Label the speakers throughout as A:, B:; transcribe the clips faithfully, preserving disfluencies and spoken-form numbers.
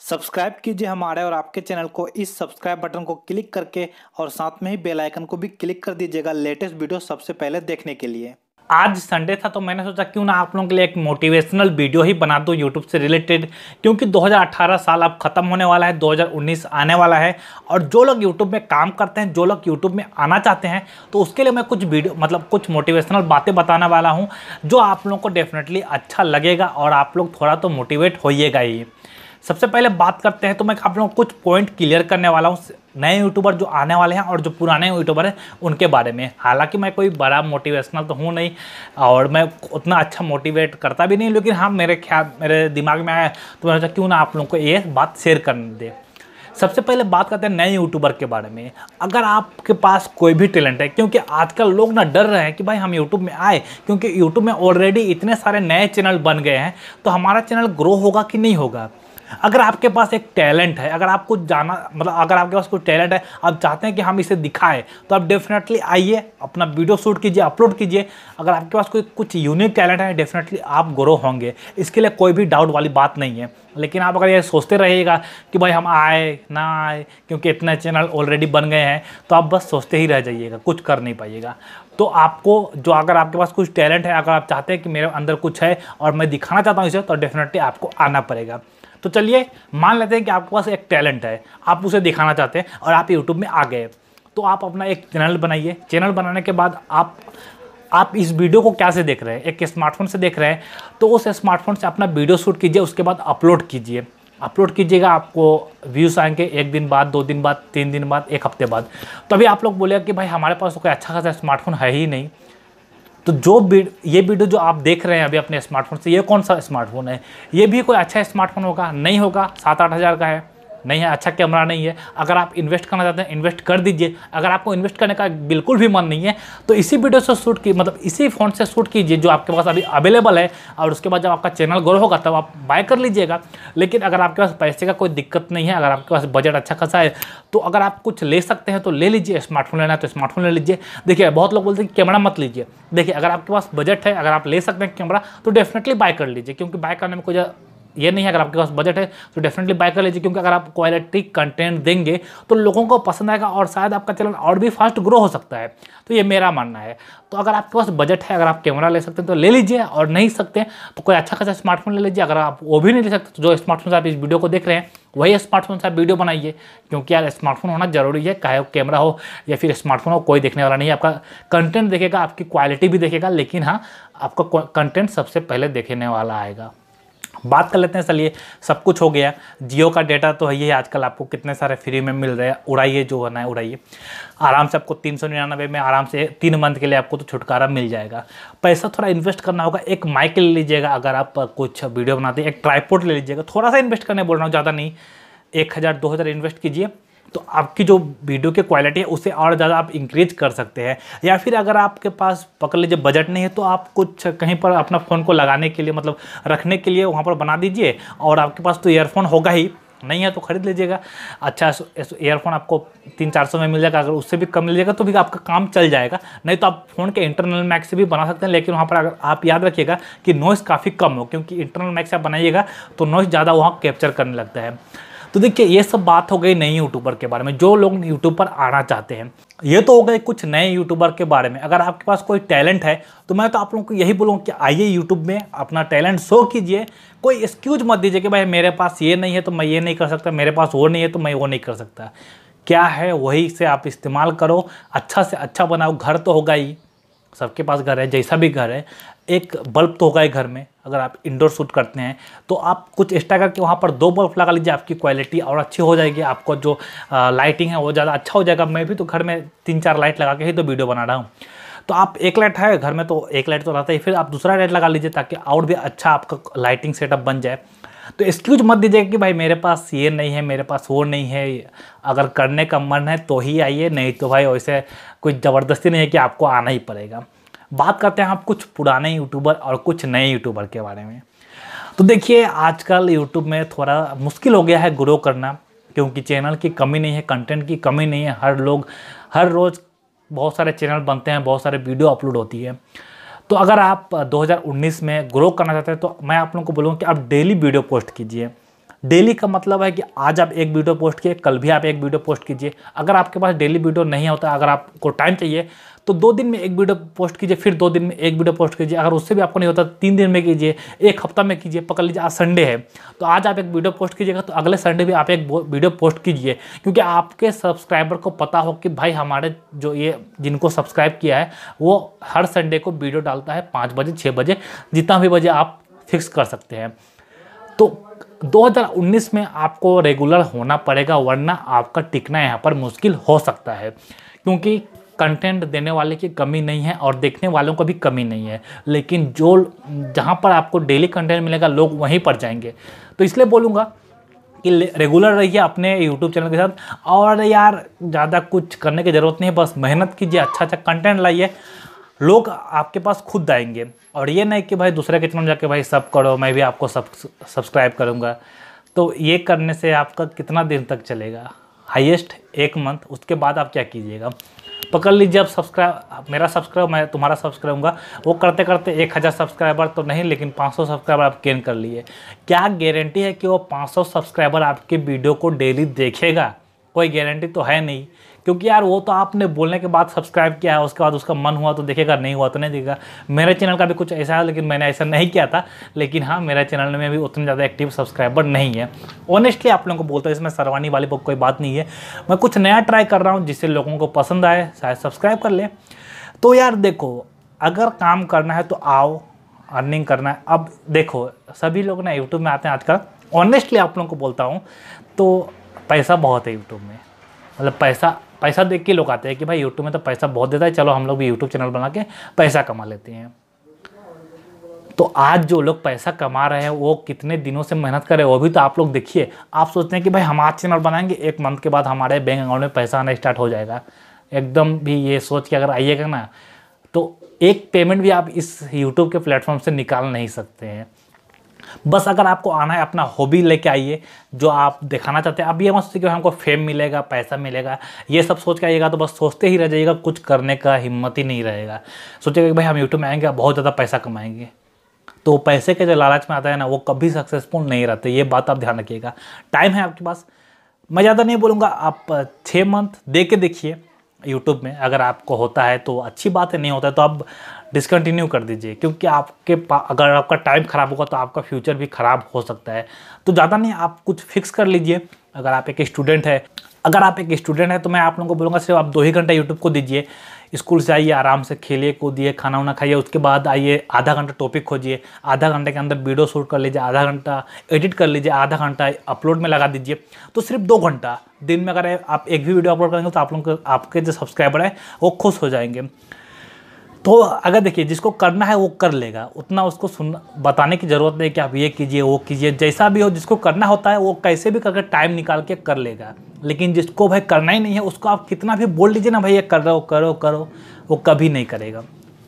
A: Subscribe कीजिए हमारे और आपके चैनल को इस सब्सक्राइब बटन को क्लिक करके और साथ में ही बेल आइकन को भी क्लिक कर दीजिएगा लेटेस्ट वीडियो सबसे पहले देखने के लिए।
B: आज संडे था तो मैंने सोचा क्यों ना आप लोगों के लिए एक मोटिवेशनल वीडियो ही बना दूं यूट्यूब से रिलेटेड, क्योंकि दो हज़ार अठारह साल अब खत्म होने वाला है, दो हज़ार उन्नीस आने वाला है। और जो लोग यूट्यूब में काम करते हैं, जो लोग यूट्यूब में आना चाहते हैं, तो उसके लिए मैं कुछ वीडियो मतलब कुछ मोटिवेशनल बातें बताने वाला हूँ जो आप लोगों को डेफिनेटली अच्छा लगेगा और आप लोग थोड़ा तो मोटिवेट होइएगा ही। सबसे पहले बात करते हैं तो मैं आप लोगों को कुछ पॉइंट क्लियर करने वाला हूँ नए यूट्यूबर जो आने वाले हैं और जो पुराने यूट्यूबर हैं उनके बारे में। हालांकि मैं कोई बड़ा मोटिवेशनल तो हूँ नहीं और मैं उतना अच्छा मोटिवेट करता भी नहीं, लेकिन हाँ मेरे ख्याल मेरे दिमाग में आया तो मैंने सोचा क्यों ना आप लोगों को ये बात शेयर करने दे। सबसे पहले बात करते हैं नए यूट्यूबर के बारे में। अगर आपके पास कोई भी टैलेंट है, क्योंकि आजकल लोग ना डर रहे हैं कि भाई हम यूट्यूब में आए, क्योंकि यूट्यूब में ऑलरेडी इतने सारे नए चैनल बन गए हैं, तो हमारा चैनल ग्रो होगा कि नहीं होगा। अगर आपके पास एक टैलेंट है, अगर आप कुछ जाना मतलब अगर आपके पास कुछ टैलेंट है, आप चाहते हैं कि हम इसे दिखाएं, तो आप डेफिनेटली आइए, अपना वीडियो शूट कीजिए, अपलोड कीजिए। अगर आपके पास कोई कुछ यूनिक टैलेंट है, डेफिनेटली आप ग्रो होंगे, इसके लिए कोई भी डाउट वाली बात नहीं है। लेकिन आप अगर ये सोचते रहिएगा कि भाई हम आए ना आए क्योंकि इतने चैनल ऑलरेडी बन गए हैं, तो आप बस सोचते ही रह जाइएगा, कुछ कर नहीं पाइएगा। तो आपको जो अगर आपके पास कुछ टैलेंट है, अगर आप चाहते हैं कि मेरे अंदर कुछ है और मैं दिखाना चाहता हूँ इसे, तो डेफिनेटली आपको आना पड़ेगा। तो चलिए मान लेते हैं कि आपके पास एक टैलेंट है, आप उसे दिखाना चाहते हैं और आप यूट्यूब में आ गए, तो आप अपना एक चैनल बनाइए। चैनल बनाने के बाद आप आप इस वीडियो को क्या से देख रहे हैं, एक स्मार्टफोन से देख रहे हैं, तो उस स्मार्टफोन से अपना वीडियो शूट कीजिए, उसके बाद अपलोड कीजिए। अपलोड कीजिएगा, आपको व्यूज़ आएंगे एक दिन बाद, दो दिन बाद, तीन दिन बाद, एक हफ्ते बाद। तो अभी आप लोग बोलेगा कि भाई हमारे पास तो कोई अच्छा खासा स्मार्टफोन है ही नहीं। तो जो ये वीडियो जो आप देख रहे हैं अभी अपने स्मार्टफोन से, ये कौन सा स्मार्टफोन है? ये भी कोई अच्छा स्मार्टफोन होगा? नहीं होगा, सात आठ हज़ार का है, नहीं है, अच्छा कैमरा नहीं है। अगर आप इन्वेस्ट करना चाहते हैं, इन्वेस्ट कर दीजिए। अगर आपको इन्वेस्ट करने का बिल्कुल भी मन नहीं है, तो इसी वीडियो से शूट की मतलब इसी फ़ोन से शूट कीजिए जो आपके पास अभी अवेलेबल है, और उसके बाद जब आपका चैनल ग्रो होगा तब आप बाय कर लीजिएगा। लेकिन अगर आपके पास पैसे का कोई दिक्कत नहीं है, अगर आपके पास बजट अच्छा खासा है, तो अगर आप कुछ ले सकते हैं तो ले लीजिए। स्मार्टफोन लेना है तो स्मार्टफोन ले लीजिए। देखिए बहुत लोग बोलते हैं कि कैमरा मत लीजिए। देखिए अगर आपके पास बजट है, अगर आप ले सकते हैं कैमरा, तो डेफिनेटली बाय कर लीजिए, क्योंकि बाय करने में कोई ये नहीं है। अगर आपके पास बजट है तो डेफिनेटली बाय कर लीजिए, क्योंकि अगर आप क्वालिटी कंटेंट देंगे तो लोगों को पसंद आएगा और शायद आपका चैनल और भी फास्ट ग्रो हो सकता है। तो ये मेरा मानना है। तो अगर आपके पास बजट है, अगर आप कैमरा ले सकते हैं तो ले लीजिए, और नहीं सकते तो कोई अच्छा खासा स्मार्टफोन ले लीजिए। अगर आप वो भी नहीं ले सकते तो जो स्मार्टफोन से आप इस वीडियो को देख रहे हैं वही स्मार्टफोन से आप वीडियो बनाइए, क्योंकि यार स्मार्टफोन होना जरूरी है। चाहे कैमरा हो या फिर स्मार्टफोन हो, कोई देखने वाला नहीं है। आपका कंटेंट देखेगा, आपकी क्वालिटी भी देखेगा, लेकिन हाँ आपका कंटेंट सबसे पहले देखने वाला आएगा। बात कर लेते हैं। चलिए सब कुछ हो गया। जियो का डेटा तो है ही, आजकल आपको कितने सारे फ्री में मिल रहे हैं, उड़ाइए जो होना है उड़ाइए। आराम से आपको तीन सौ निन्यानवे में आराम से तीन मंथ के लिए आपको तो छुटकारा मिल जाएगा। पैसा थोड़ा इन्वेस्ट करना होगा। एक माइक ले लीजिएगा, अगर आप कुछ वीडियो बनाते हैं, एक ट्राइपॉड ले लीजिएगा। थोड़ा सा इन्वेस्ट करने बोल रहा हूँ, ज़्यादा नहीं, एक हज़ार दो हज़ार इन्वेस्ट कीजिए, तो आपकी जो वीडियो की क्वालिटी है उसे और ज़्यादा आप इंक्रीज कर सकते हैं। या फिर अगर आपके पास पकड़ लीजिए बजट नहीं है, तो आप कुछ कहीं पर अपना फ़ोन को लगाने के लिए मतलब रखने के लिए वहाँ पर बना दीजिए। और आपके पास तो ईयरफोन होगा ही, नहीं है तो खरीद लीजिएगा। अच्छा ईयरफोन आपको तीन चार सौ में मिल जाएगा, अगर उससे भी कम मिल तो भी आपका काम चल जाएगा। नहीं तो आप फ़ोन के इंटरनल मैक से भी बना सकते हैं, लेकिन वहाँ पर अगर आप याद रखिएगा कि नॉइज़ काफ़ी कम हो, क्योंकि इंटरनल मैक से आप बनाइएगा तो नॉइज़ ज़्यादा वहाँ कैप्चर करने लगता है। तो देखिए ये सब बात हो गई नए यूट्यूबर के बारे में, जो लोग यूट्यूब पर आना चाहते हैं। ये तो हो गए कुछ नए यूट्यूबर के बारे में। अगर आपके पास कोई टैलेंट है तो मैं तो आप लोगों को यही बोलूँगा कि आइए यूट्यूब में अपना टैलेंट शो कीजिए। कोई एक्सक्यूज मत दीजिए कि भाई मेरे पास ये नहीं है तो मैं ये नहीं कर सकता, मेरे पास वो नहीं है तो मैं वो नहीं कर सकता। क्या है वही से आप इस्तेमाल करो, अच्छा से अच्छा बनाओ। घर तो होगा ही, सबके पास घर है, जैसा भी घर है, एक बल्ब तो होगा ही घर में। अगर आप इंडोर शूट करते हैं तो आप कुछ एक्स्ट्रा करके वहाँ पर दो बल्ब लगा लीजिए, आपकी क्वालिटी और अच्छी हो जाएगी। आपको जो लाइटिंग है वो ज़्यादा अच्छा हो जाएगा। मैं भी तो घर में तीन चार लाइट लगा के ही तो वीडियो बना रहा हूँ। तो आप एक लाइट है घर में तो एक लाइट तो रहता है, फिर आप दूसरा लाइट लगा लीजिए ताकि और भी अच्छा आपका लाइटिंग सेटअप बन जाए। तो एक्सक्यूज मत दीजिएगा कि भाई मेरे पास ये नहीं है, मेरे पास वो नहीं है। अगर करने का मन है तो ही आइए, नहीं तो भाई वैसे कोई ज़बरदस्ती नहीं है कि आपको आना ही पड़ेगा। बात करते हैं आप कुछ पुराने यूट्यूबर और कुछ नए यूट्यूबर के बारे में। तो देखिए आजकल यूट्यूब में थोड़ा मुश्किल हो गया है ग्रो करना, क्योंकि चैनल की कमी नहीं है, कंटेंट की कमी नहीं है। हर लोग हर रोज़ बहुत सारे चैनल बनते हैं, बहुत सारे वीडियो अपलोड होती है। तो अगर आप दो हज़ार उन्नीस में ग्रो करना चाहते हैं तो मैं आप लोगों को बोलूँगा कि आप डेली वीडियो पोस्ट कीजिए। डेली का मतलब है कि आज आप एक वीडियो पोस्ट किए, कल भी आप एक वीडियो पोस्ट कीजिए। अगर आपके पास डेली वीडियो नहीं होता, अगर आपको टाइम चाहिए तो दो दिन में एक वीडियो पोस्ट कीजिए, फिर दो दिन में एक वीडियो पोस्ट कीजिए। अगर उससे भी आपको नहीं होता तीन दिन में कीजिए, एक हफ्ता में कीजिए। पकड़ लीजिए आज संडे है तो आज आप एक वीडियो पोस्ट कीजिएगा तो अगले संडे भी आप एक वीडियो पोस्ट कीजिए, क्योंकि आपके सब्सक्राइबर को पता हो कि भाई हमारे जो ये जिनको सब्सक्राइब किया है वो हर संडे को वीडियो डालता है पाँच बजे छः बजे, जितना भी बजे आप फिक्स कर सकते हैं। तो दो हज़ार उन्नीस में आपको रेगुलर होना पड़ेगा, वरना आपका टिकना यहाँ पर मुश्किल हो सकता है, क्योंकि कंटेंट देने वाले की कमी नहीं है और देखने वालों को भी कमी नहीं है। लेकिन जो जहाँ पर आपको डेली कंटेंट मिलेगा लोग वहीं पर जाएंगे। तो इसलिए बोलूँगा कि रेगुलर रहिए अपने यूट्यूब चैनल के साथ। और यार ज़्यादा कुछ करने की ज़रूरत नहीं है, बस मेहनत कीजिए, अच्छा अच्छा कंटेंट लाइए, लोग आपके पास खुद आएंगे। और ये नहीं कि भाई दूसरे के चैनल जाके भाई सब करो, मैं भी आपको सब सब्सक्राइब करूँगा। तो ये करने से आपका कितना दिन तक चलेगा? हाईएस्ट एक मंथ, उसके बाद आप क्या कीजिएगा? पकड़ लीजिए अब सब्सक्राइब, मेरा सब्सक्राइब मैं तुम्हारा सब्सक्राइब होगा, वो करते करते एक हज़ार सब्सक्राइबर तो नहीं लेकिन पाँच सौ सब्सक्राइबर आप गेन कर लिए। क्या गारंटी है कि वो पाँच सौ सब्सक्राइबर आपके वीडियो को डेली देखेगा? कोई गारंटी तो है नहीं, क्योंकि यार वो तो आपने बोलने के बाद सब्सक्राइब किया है, उसके बाद उसका मन हुआ तो देखेगा, नहीं हुआ तो नहीं देखेगा। मेरे चैनल का भी कुछ ऐसा है, लेकिन मैंने ऐसा नहीं किया था। लेकिन हाँ, मेरे चैनल में भी उतने ज़्यादा एक्टिव सब्सक्राइबर नहीं है। ऑनेस्टली आप लोगों को बोलता हूँ, इसमें शर्माने वाली कोई बात नहीं है। मैं कुछ नया ट्राई कर रहा हूँ जिससे लोगों को पसंद आए, शायद सब्सक्राइब कर ले। तो यार देखो, अगर काम करना है तो आओ, अर्निंग करना है। अब देखो सभी लोग ना यूट्यूब में आते हैं आजकल, ऑनेस्टली आप लोगों को बोलता हूँ, तो पैसा बहुत है यूट्यूब में। मतलब पैसा पैसा देख के लोग आते हैं कि भाई यूट्यूब में तो पैसा बहुत देता है, चलो हम लोग भी यूट्यूब चैनल बना के पैसा कमा लेते हैं। तो आज जो लोग पैसा कमा रहे हैं वो कितने दिनों से मेहनत कर रहे हैं वो भी तो आप लोग देखिए। आप सोचते हैं कि भाई हम आज चैनल बनाएंगे, एक मंथ के बाद हमारे बैंक अकाउंट में पैसा आना स्टार्ट हो जाएगा। एकदम भी ये सोच के अगर आइएगा ना तो एक पेमेंट भी आप इस यूट्यूब के प्लेटफॉर्म से निकाल नहीं सकते हैं। बस अगर आपको आना है, अपना हॉबी लेके आइए जो आप दिखाना चाहते हैं। अब ये मत सोचिए कि हमको फेम मिलेगा, पैसा मिलेगा, ये सब सोच के आइएगा तो बस सोचते ही रह जाइएगा, कुछ करने का हिम्मत ही नहीं रहेगा। सोचिएगा कि भाई हम यूट्यूब में आएंगे, बहुत ज़्यादा पैसा कमाएंगे, तो पैसे के जो लालच में आता है ना वो कभी सक्सेसफुल नहीं रहते। ये बात आप ध्यान रखिएगा। टाइम है आपके पास, मैं ज़्यादा नहीं बोलूँगा, आप छः मंथ दे के देखिए यूट्यूब में। अगर आपको होता है तो अच्छी बात है, नहीं होता है तो आप डिसकंटिन्यू कर दीजिए, क्योंकि आपके अगर आपका टाइम ख़राब होगा तो आपका फ्यूचर भी ख़राब हो सकता है। तो ज़्यादा नहीं, आप कुछ फिक्स कर लीजिए। अगर आप एक स्टूडेंट है अगर आप एक स्टूडेंट है तो मैं आप लोगों को बोलूँगा सिर्फ आप दो ही घंटा यूट्यूब को दीजिए। स्कूल से आइए, आराम से खेलिए कूदिए, खाना वाना खाइए, उसके बाद आइए आधा घंटा टॉपिक खोजिए, आधा घंटे के अंदर वीडियो शूट कर लीजिए, आधा घंटा एडिट कर लीजिए, आधा घंटा अपलोड में लगा दीजिए। तो सिर्फ दो घंटा दिन में अगर आप एक भी वीडियो अपलोड करेंगे तो आप लोगों को, आपके जो सब्सक्राइबर है वो खुश हो जाएंगे। तो अगर देखिए जिसको करना है वो कर लेगा, उतना उसको सुन बताने की ज़रूरत नहीं कि आप ये कीजिए वो कीजिए। जैसा भी हो, जिसको करना होता है वो कैसे भी करके टाइम निकाल के कर लेगा। लेकिन जिसको भाई करना ही नहीं है उसको आप कितना भी बोल लीजिए ना भाई ये कर रहे हो करो करो, वो कभी नहीं करेगा।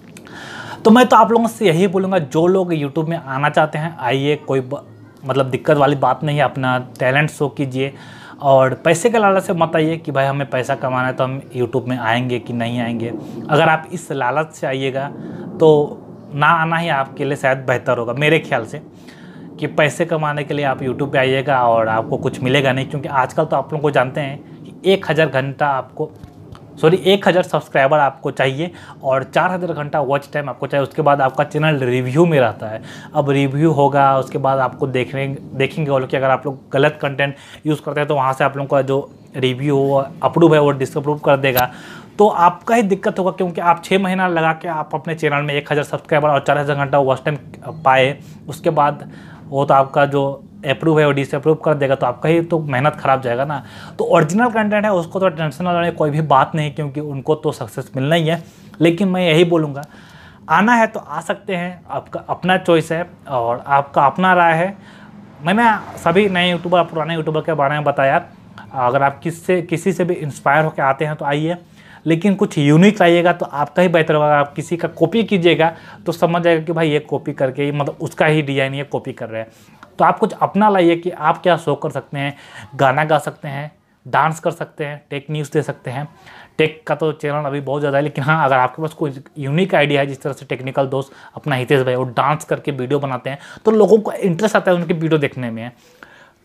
B: तो मैं तो आप लोगों से यही बोलूँगा, जो लोग यूट्यूब में आना चाहते हैं आइए, कोई मतलब दिक्कत वाली बात नहीं है। अपना टैलेंट शो कीजिए और पैसे के लालच से मत आइए कि भाई हमें पैसा कमाना है तो हम यूट्यूब में आएंगे कि नहीं आएंगे। अगर आप इस लालच से आइएगा तो ना आना ही आपके लिए शायद बेहतर होगा, मेरे ख्याल से, कि पैसे कमाने के लिए आप यूट्यूब पे आइएगा और आपको कुछ मिलेगा नहीं। क्योंकि आजकल तो आप लोगों को जानते हैं कि एक हज़ार घंटा आपको सॉरी एक हज़ार सब्सक्राइबर आपको चाहिए और चार हज़ार घंटा वॉच टाइम आपको चाहिए। उसके बाद आपका चैनल रिव्यू में रहता है। अब रिव्यू होगा, उसके बाद आपको देखने देखेंगे वो लोग कि अगर आप लोग गलत कंटेंट यूज़ करते हैं तो वहाँ से आप लोगों का जो रिव्यू हो अप्रूव है वो डिसअप्रूव कर देगा। तो आपका ही दिक्कत होगा, क्योंकि आप छः महीना लगा के आप अपने चैनल में एक हज़ार सब्सक्राइबर और चार हज़ार घंटा वॉच टाइम पाए, उसके बाद वो तो आपका जो अप्रूव है वो डिसअप्रूव कर देगा, तो आपका ही तो मेहनत खराब जाएगा ना। तो ओरिजिनल कंटेंट है उसको तो टेंशन लेने कोई भी बात नहीं, क्योंकि उनको तो सक्सेस मिलना ही है। लेकिन मैं यही बोलूँगा, आना है तो आ सकते हैं, आपका अपना चॉइस है और आपका अपना राय है। मैंने सभी नए यूट्यूबर पुराने यूट्यूबर के बारे में बताया। अगर आप किससे किसी से भी इंस्पायर होकर आते हैं तो आइए, लेकिन कुछ यूनिक आइएगा तो आपका ही बेहतर होगा। आप किसी का कॉपी कीजिएगा तो समझ जाएगा कि भाई ये कॉपी करके ही मतलब उसका ही डिज़ाइन ये कॉपी कर रहे हैं। तो आप कुछ अपना लाइए कि आप क्या शो कर सकते हैं, गाना गा सकते हैं, डांस कर सकते हैं, टेक न्यूज़ दे सकते हैं। टेक का तो चैनल अभी बहुत ज़्यादा है, लेकिन हाँ अगर आपके पास कोई यूनिक आइडिया है, जिस तरह से टेक्निकल दोस्त अपना हितेश भाई वो डांस करके वीडियो बनाते हैं तो लोगों को इंटरेस्ट आता है उनकी वीडियो देखने में।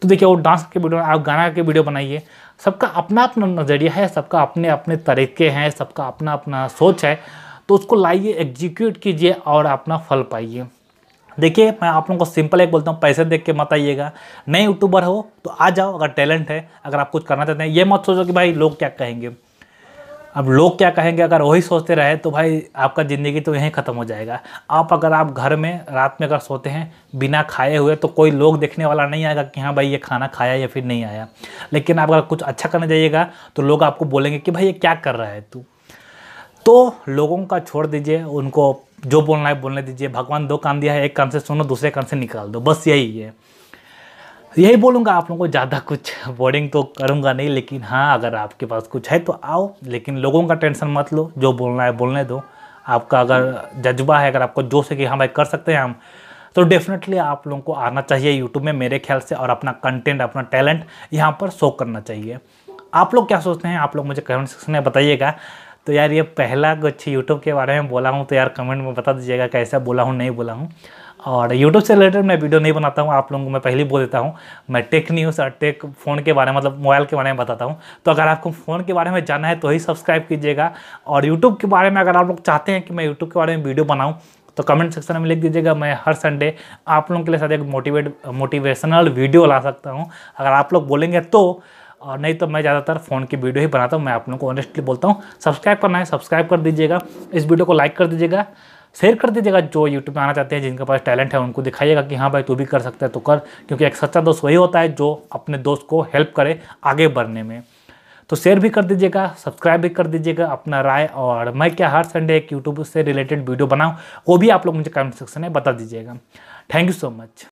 B: तो देखिए वो डांस के वीडियो, आप गाना के वीडियो बनाइए। सबका अपना अपना नज़रिया है, सबका अपने अपने तरीके हैं, सबका अपना अपना सोच है। तो उसको लाइए, एग्जीक्यूट कीजिए और अपना फल पाइए। देखिए मैं आप लोगों को सिंपल एक बोलता हूँ, पैसे देख के मत आइएगा। नए यूट्यूबर हो तो आ जाओ, अगर टैलेंट है, अगर आप कुछ करना चाहते हैं। ये मत सोचो कि भाई लोग क्या कहेंगे। अब लोग क्या कहेंगे अगर वही सोचते रहे तो भाई आपका ज़िंदगी तो यहीं ख़त्म हो जाएगा। आप अगर आप घर में रात में अगर सोते हैं बिना खाए हुए तो कोई लोग देखने वाला नहीं आएगा कि हाँ भाई ये खाना खाया या फिर नहीं आया। लेकिन आप अगर कुछ अच्छा करने जाइएगा तो लोग आपको बोलेंगे कि भाई ये क्या कर रहा है तू। तो लोगों का छोड़ दीजिए, उनको जो बोलना है बोलने दीजिए। भगवान दो कान दिया है, एक कान से सुनो, दूसरे कान से निकाल दो, बस यही है। यही बोलूँगा आप लोगों को, ज़्यादा कुछ बोर्डिंग तो करूँगा नहीं। लेकिन हाँ, अगर आपके पास कुछ है तो आओ, लेकिन लोगों का टेंशन मत लो, जो बोलना है बोलने दो। आपका अगर जज्बा है, अगर आपको जोश है कि हाँ भाई कर सकते हैं हम, तो डेफिनेटली आप लोगों को आना चाहिए यूट्यूब में मेरे ख्याल से, और अपना कंटेंट, अपना टैलेंट यहाँ पर शो करना चाहिए। आप लोग क्या सोचते हैं, आप लोग मुझे कमेंट सेक्शन में बताइएगा। तो यार ये पहला कुछ यूट्यूब के बारे में बोला हूँ, तो यार कमेंट में बता दीजिएगा कैसा बोला हूँ, नहीं बोला हूँ। और यूट्यूब से रिलेटेड मैं वीडियो नहीं बनाता हूँ, आप लोगों को मैं पहले ही बोल देता हूँ। मैं टेक न्यूज़ और टेक फ़ोन के बारे में, मतलब मोबाइल के बारे में बताता हूँ। तो अगर आपको फ़ोन के बारे में जानना है तो ही सब्सक्राइब कीजिएगा। और यूट्यूब के बारे में अगर आप लोग चाहते हैं कि मैं यूट्यूब के बारे में वीडियो बनाऊँ तो कमेंट सेक्शन में लिख दीजिएगा। मैं हर संडे आप लोगों के लिए साथ एक मोटिवेट मोटिवेशनल वीडियो ला सकता हूँ, अगर आप लोग बोलेंगे तो। और नहीं तो मैं ज़्यादातर फ़ोन की वीडियो ही बनाता हूँ। मैं आप लोगों को ऑनेस्टली बोलता हूँ, सब्सक्राइब करना है सब्सक्राइब कर दीजिएगा। इस वीडियो को लाइक कर दीजिएगा, शेयर कर दीजिएगा। जो यूट्यूब में आना चाहते हैं, जिनके पास टैलेंट है, उनको दिखाइएगा कि हाँ भाई तू भी कर सकता है तो कर। क्योंकि एक सच्चा दोस्त वही होता है जो अपने दोस्त को हेल्प करे आगे बढ़ने में। तो शेयर भी कर दीजिएगा, सब्सक्राइब भी कर दीजिएगा, अपना राय। और मैं क्या हर संडे एक यूट्यूब से रिलेटेड वीडियो बनाऊँ, वो भी आप लोग मुझे कमेंट सेक्शन में बता दीजिएगा। Thank you so much.